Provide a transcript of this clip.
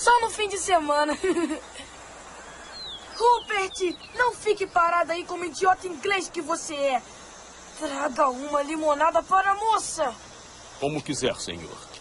Só no fim de semana. Rupert, não fique parado aí como idiota inglês que você é. Traga uma limonada para a moça. Como quiser, senhor.